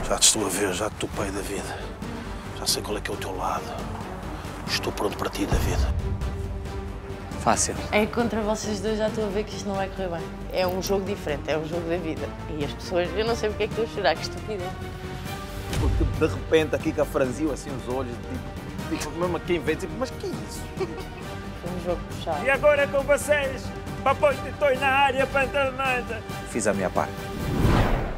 Já te estou a ver, já te topei da vida. Já sei qual é que é o teu lado. Estou pronto para ti, David. Fácil. É que contra vocês dois já estou a ver que isto não vai correr bem. É um jogo diferente, é um jogo da vida. E as pessoas, eu não sei porque é que estou a chorar, que estupidez. Porque de repente a Kika franziu assim os olhos, tipo mesmo quem vê, tipo, mas que é isso? Foi um jogo puxado. E agora com vocês, papai, estou na área pantanada. Fiz a minha parte.